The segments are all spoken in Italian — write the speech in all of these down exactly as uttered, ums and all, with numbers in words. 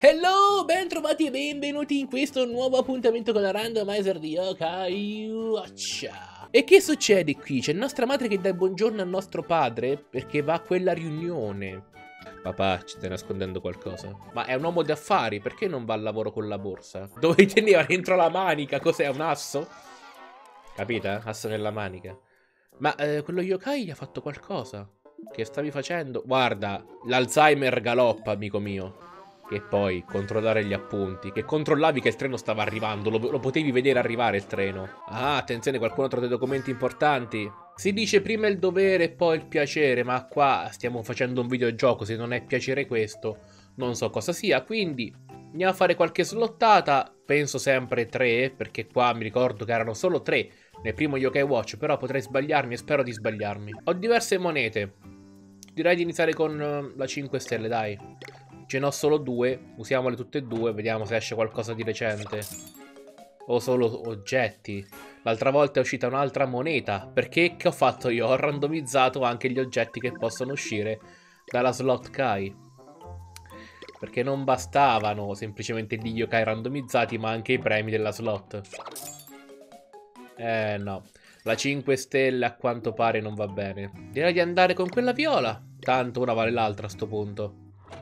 Hello, ben trovati e benvenuti in questo nuovo appuntamento con la randomizer di Yokai Watch. E che succede qui? C'è nostra madre che dà il buongiorno al nostro padre perché va a quella riunione. Papà, ci stai nascondendo qualcosa? Ma è un uomo d'affari, perché non va al lavoro con la borsa? Dove teneva dentro la manica? Cos'è, un asso? Capite? Asso nella manica. Ma eh, quello yokai gli ha fatto qualcosa? Che stavi facendo? Guarda, l'Alzheimer galoppa, amico mio. Che poi, controllare gli appunti. Che controllavi che il treno stava arrivando. Lo, lo potevi vedere arrivare il treno. Ah, attenzione, qualcuno trova dei documenti importanti. Si dice prima il dovere e poi il piacere. Ma qua stiamo facendo un videogioco. Se non è piacere questo, non so cosa sia. Quindi andiamo a fare qualche slottata. Penso sempre tre, perché qua mi ricordo che erano solo tre nel primo Yokai Watch. Però potrei sbagliarmi e spero di sbagliarmi. Ho diverse monete. Direi di iniziare con uh, la cinque stelle, dai. Ce n'ho solo due, usiamole tutte e due, vediamo se esce qualcosa di recente. O solo oggetti. L'altra volta è uscita un'altra moneta. Perché che ho fatto io? Ho randomizzato anche gli oggetti che possono uscire dalla slot Kai. Perché non bastavano semplicemente gli yokai randomizzati, ma anche i premi della slot. Eh no. La cinque stelle a quanto pare non va bene. Direi di andare con quella viola. Tanto una vale l'altra a sto punto.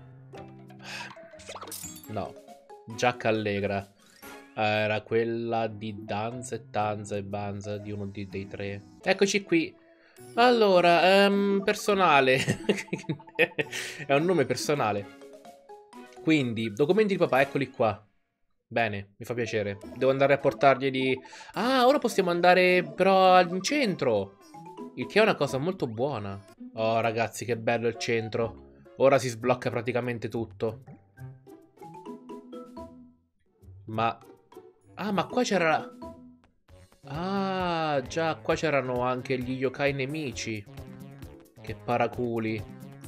No, giacca allegra. Era quella di Danza e Tanza e Banza, di uno di, dei tre. Eccoci qui. Allora, um, personale. È un nome personale. Quindi, documenti di papà, eccoli qua. Bene, mi fa piacere. Devo andare a portarglieli. Ah, ora possiamo andare però in centro. Il che è una cosa molto buona. Oh, ragazzi, che bello il centro. Ora si sblocca praticamente tutto. Ma... Ah, ma qua c'era... Ah, già, qua c'erano anche gli yokai nemici. Che paraculi.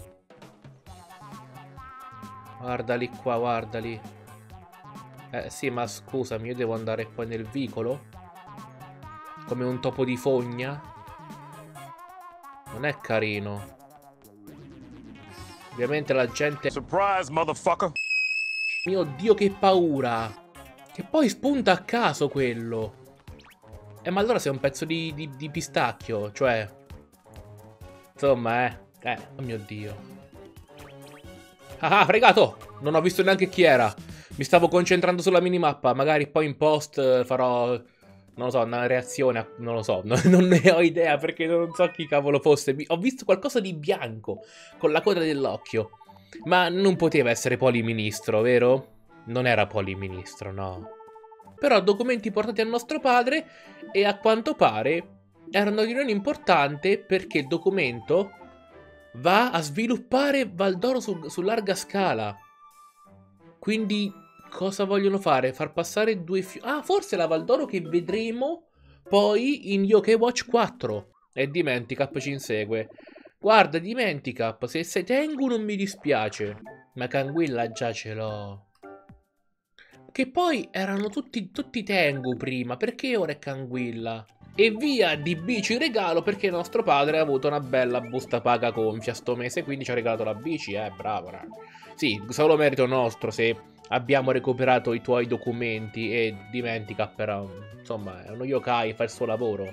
Guardali qua, guardali. Eh, sì, ma scusami, io devo andare qua nel vicolo? Come un topo di fogna? Non è carino. Ovviamente la gente... Surprise, motherfucker! Mio Dio, che paura! Che poi spunta a caso quello. Eh, ma allora sei un pezzo di, di, di pistacchio, cioè... Insomma, eh. Eh, oh mio Dio. Ah, ah, fregato! Non ho visto neanche chi era. Mi stavo concentrando sulla minimappa. Magari poi in post farò... Non lo so, una reazione. Non lo so, non ne ho idea perché non so chi cavolo fosse. Ho visto qualcosa di bianco con la coda dell'occhio. Ma non poteva essere Poliministro, vero? Non era Poliministro, no. Però documenti portati al nostro padre e a quanto pare era una riunione importante perché il documento va a sviluppare Valdoro su, su larga scala. Quindi cosa vogliono fare? Far passare due fiori... Ah, forse la Valdoro che vedremo poi in Yokai Watch quattro. E Dimenticap ci insegue. Guarda, Dimenticap, se sei Tengu non mi dispiace. Ma Canguilla già ce l'ho. Che poi erano tutti, tutti Tengu prima, perché ora è Canguilla? E via di bici regalo perché nostro padre ha avuto una bella busta paga gonfia sto mese, quindi ci ha regalato la bici, eh, bravo, raga. Sì, solo merito nostro se abbiamo recuperato i tuoi documenti e dimentica però, insomma, è uno yokai, fa il suo lavoro.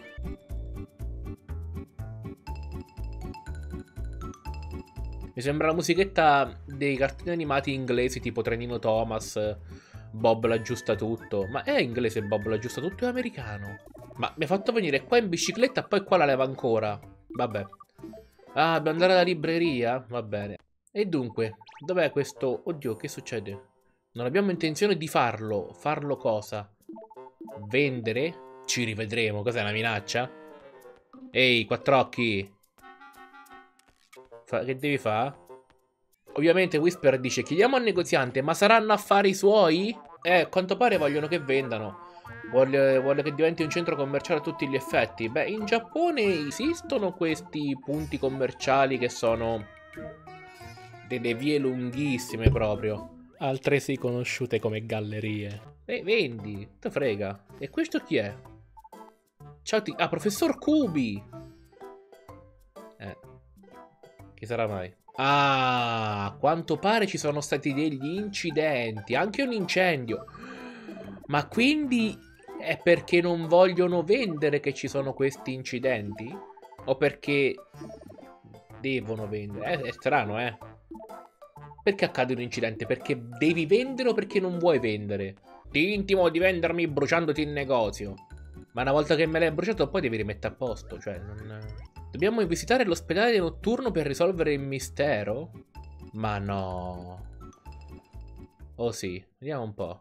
Mi sembra la musichetta dei cartoni animati inglesi tipo Trenino Thomas, Bob l'aggiusta tutto. Ma è inglese Bob l'aggiusta tutto, è americano. Ma mi ha fatto venire qua in bicicletta e poi qua la leva ancora. Vabbè. Ah, dobbiamo andare alla libreria? Va bene. E dunque, dov'è questo... Oddio, che succede? Non abbiamo intenzione di farlo. Farlo cosa? Vendere? Ci rivedremo. Cos'è, una minaccia? Ehi, quattr'occhi. Fa... Che devi fare? Ovviamente Whisper dice: chiediamo al negoziante, ma saranno affari suoi? Eh, a quanto pare vogliono che vendano. Vuole, vuole che diventi un centro commerciale a tutti gli effetti. Beh, in Giappone esistono questi punti commerciali che sono delle vie lunghissime proprio, altresì conosciute come gallerie. E vendi, te frega. E questo chi è? Ciao, ti... Ah, professor Kubi. Eh, chi sarà mai? Ah, a quanto pare ci sono stati degli incidenti, anche un incendio. Ma quindi è perché non vogliono vendere che ci sono questi incidenti? O perché devono vendere? Eh, è strano, eh. Perché accade un incidente? Perché devi vendere o perché non vuoi vendere? Ti intimo di vendermi bruciandoti il negozio. Ma una volta che me l'hai bruciato poi devi rimettere a posto. Cioè, non... Dobbiamo visitare l'ospedale notturno per risolvere il mistero? Ma no. Oh sì, vediamo un po'.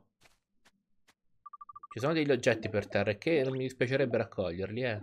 Ci sono degli oggetti per terra e che non mi dispiacerebbe raccoglierli, eh.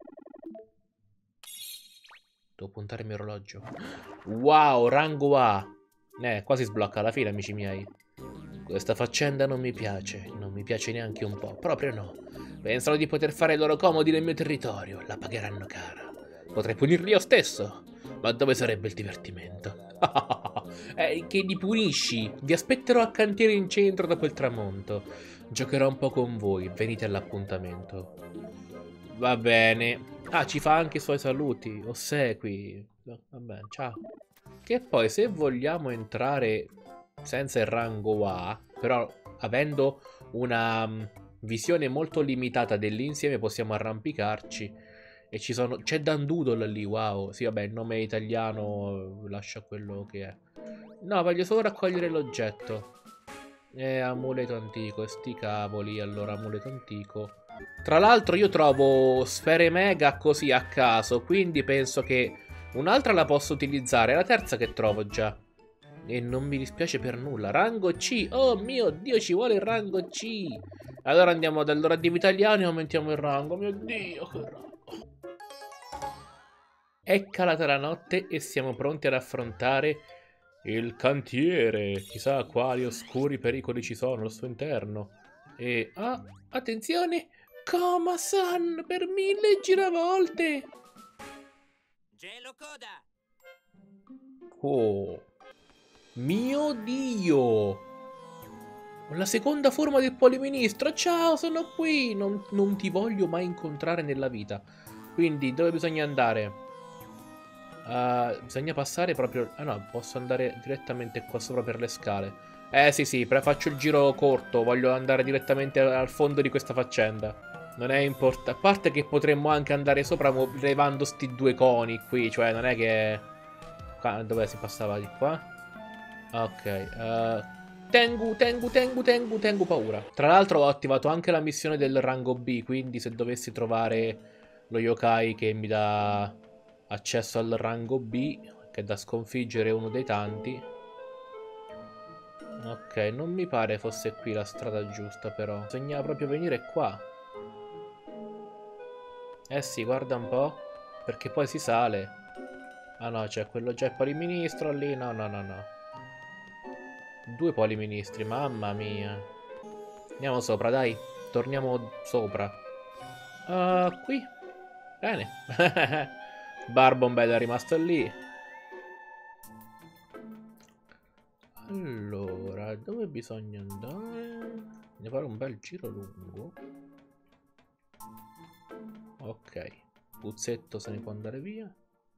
Devo puntare il mio orologio. Wow, rango A. Eh, quasi sblocca alla fine, amici miei. Questa faccenda non mi piace. Non mi piace neanche un po'. Proprio no. Pensano di poter fare i loro comodi nel mio territorio. La pagheranno cara. Potrei punirli io stesso. Ma dove sarebbe il divertimento? eh, che li punisci? Vi aspetterò a cantiere in centro dopo il tramonto. Giocherò un po' con voi. Venite all'appuntamento. Va bene. Ah, ci fa anche i suoi saluti. Ossequi. Vabbè, ciao. Che poi se vogliamo entrare senza il rango A, però avendo una um, visione molto limitata dell'insieme, possiamo arrampicarci. E ci sono... C'è Dandoodle lì, wow. Sì, vabbè, il nome è italiano, lascia quello che è. No, voglio solo raccogliere l'oggetto. Eh, amuleto antico, e sti cavoli, allora amuleto antico. Tra l'altro io trovo sfere mega così a caso, quindi penso che un'altra la posso utilizzare, è la terza che trovo già. E non mi dispiace per nulla. Rango C, oh mio Dio, ci vuole il rango C. Allora andiamo dall'ora di italiano e aumentiamo il rango, mio Dio, che rango. È calata la notte e siamo pronti ad affrontare il cantiere. Chissà quali oscuri pericoli ci sono al suo interno. E... ah, attenzione! Koma-san per mille giravolte! Gelo coda! Oh! Mio Dio! La seconda forma del poliministro! Ciao, sono qui! Non, non ti voglio mai incontrare nella vita. Quindi, dove bisogna andare? Uh, bisogna passare proprio... ah no, posso andare direttamente qua sopra per le scale. Eh sì sì, faccio il giro corto. Voglio andare direttamente al fondo di questa faccenda. Non è importante. A parte che potremmo anche andare sopra levando sti due coni qui. Cioè non è che... qua, dove si passava di qua? Ok. Uh, tengu, tengu, tengu, tengu, tengu paura. Tra l'altro ho attivato anche la missione del rango B. Quindi se dovessi trovare lo yokai che mi dà accesso al rango B, che è da sconfiggere uno dei tanti. Ok, non mi pare fosse qui la strada giusta però. Bisognava proprio venire qua. Eh sì, guarda un po'. Perché poi si sale. Ah no, c'è quello già il poliministro lì. No, no, no, no. Due poliministri, mamma mia. Andiamo sopra, dai. Torniamo sopra. Uh, qui. Bene. Barbombella è rimasto lì. Allora, dove bisogna andare? Ne fare un bel giro lungo. Ok. Puzzetto se ne può andare via.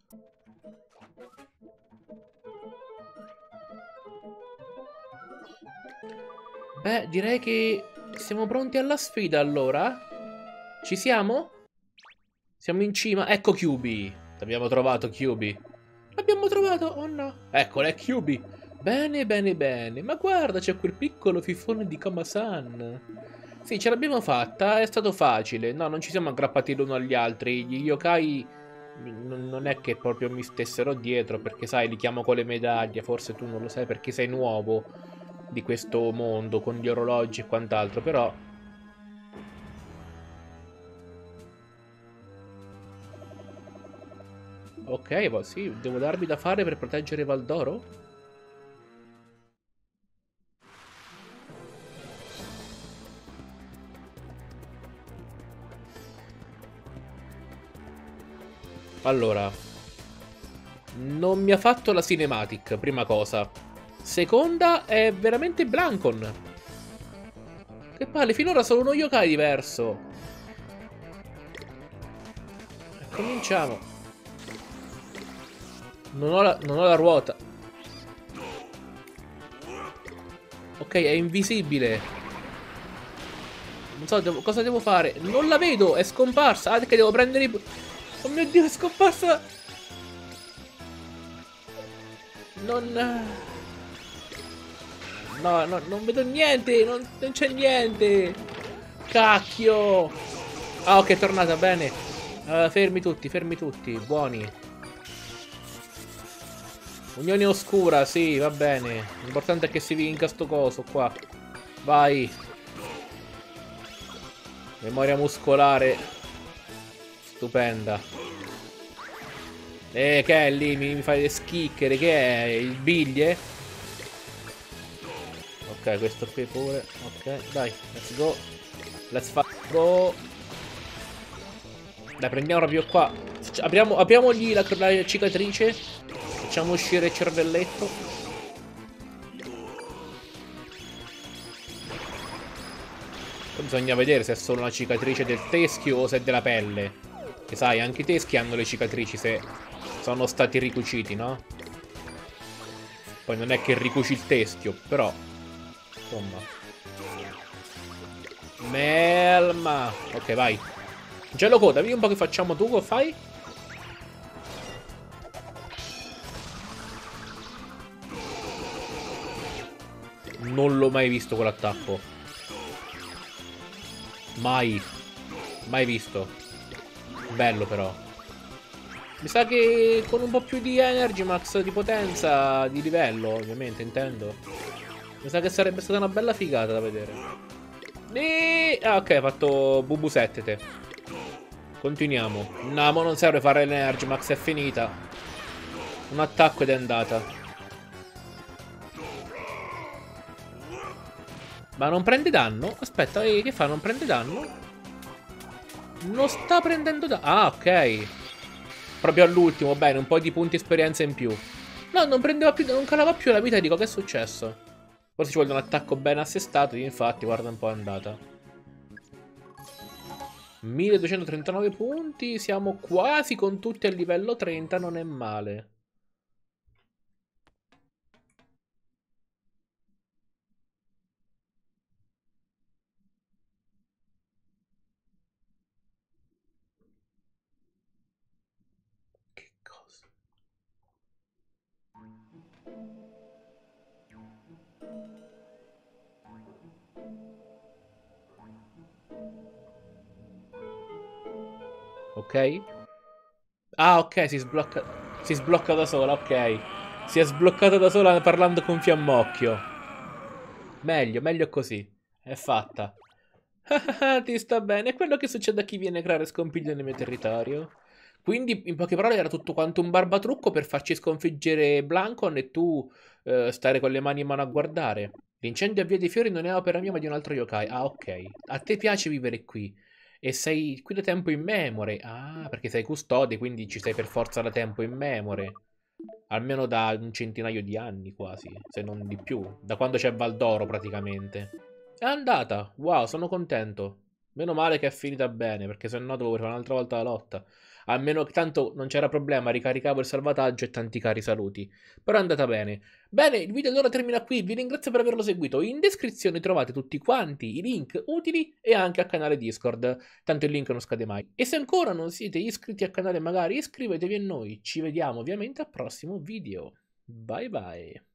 Beh, direi che siamo pronti alla sfida allora. Ci siamo? Siamo in cima. Ecco Q B. Abbiamo trovato Q B. L'abbiamo trovato, oh no. Eccolo, è Q B. Bene, bene, bene. Ma guarda, c'è quel piccolo fifone di Koma-san. Sì, ce l'abbiamo fatta, è stato facile. No, non ci siamo aggrappati l'uno agli altri. Gli yokai non è che proprio mi stessero dietro, perché sai, li chiamo con le medaglie. Forse tu non lo sai perché sei nuovo di questo mondo, con gli orologi e quant'altro, però... ok, sì, devo darvi da fare per proteggere Valdoro? Allora, non mi ha fatto la cinematic, prima cosa. Seconda, è veramente Blancon. Che palle, finora sono uno yokai diverso. Cominciamo. Non ho la, non ho la ruota. Ok, è invisibile. Non so devo, cosa devo fare. Non la vedo, è scomparsa. Ah, perché devo prendere i... Oh mio Dio, è scomparsa. Non... No, no, non vedo niente. Non, non c'è niente. Cacchio. Ah, ok, è tornata, bene. Uh, fermi tutti, fermi tutti. Buoni. Unione oscura, sì, va bene. L'importante è che si vinca sto coso qua. Vai. Memoria muscolare. Stupenda. Eh, che è lì? Mi, mi fai le schicchere. Che è? Il biglie? Ok, questo qui pure. Ok, dai, let's go. Let's go. Dai, prendiamo proprio qua. Apriamo, apriamogli la, la cicatrice. Facciamo uscire il cervelletto. Poi bisogna vedere se è solo una cicatrice del teschio o se è della pelle. Che sai, anche i teschi hanno le cicatrici se sono stati ricuciti, no? Poi non è che ricuci il teschio, però insomma. Melma. Ok, vai. Gelo coda, vedi un po' che facciamo tu, cosa fai? Non l'ho mai visto quell'attacco. Mai. Mai visto. Bello però. Mi sa che con un po' più di Energy Max, di potenza, di livello, ovviamente, intendo. Mi sa che sarebbe stata una bella figata da vedere. E... Ah, ok, hai fatto Bubu sette te. Continuiamo. No, ma non serve fare l'Energy Max, è finita. Un attacco ed è andata. Ma non prende danno? Aspetta, eh, che fa? Non prende danno? Non sta prendendo danno. Ah, ok. Proprio all'ultimo, bene, un po' di punti esperienza in più. No, non prendeva più, non calava più la vita e dico, che è successo? Forse ci vuole un attacco ben assestato, infatti, guarda un po' è andata. milleduecentotrentanove punti, siamo quasi con tutti a livello trenta, non è male. Che cosa? Ok. Ah, ok, si sblocca. Si sblocca da sola, ok. Si è sbloccata da sola parlando con Fiammocchio. Meglio, meglio così. È fatta. Ti sta bene. È quello che succede a chi viene a creare scompiglio nel mio territorio. Quindi, in poche parole, era tutto quanto un barbatrucco per farci sconfiggere Blancon e tu eh, stare con le mani in mano a guardare. L'incendio a Via dei Fiori non è opera mia ma di un altro yokai. Ah, ok. A te piace vivere qui. E sei qui da tempo immemore. Ah, perché sei custode, quindi ci sei per forza da tempo immemore. Almeno da un centinaio di anni quasi, se non di più. Da quando c'è Valdoro praticamente. È andata. Wow, sono contento. Meno male che è finita bene, perché se no dovevo fare un'altra volta la lotta. Almeno che tanto non c'era problema, ricaricavo il salvataggio e tanti cari saluti. Però è andata bene. Bene, il video allora termina qui, vi ringrazio per averlo seguito. In descrizione trovate tutti quanti i link utili e anche al canale Discord, tanto il link non scade mai. E se ancora non siete iscritti al canale magari iscrivetevi a noi. Ci vediamo ovviamente al prossimo video. Bye bye.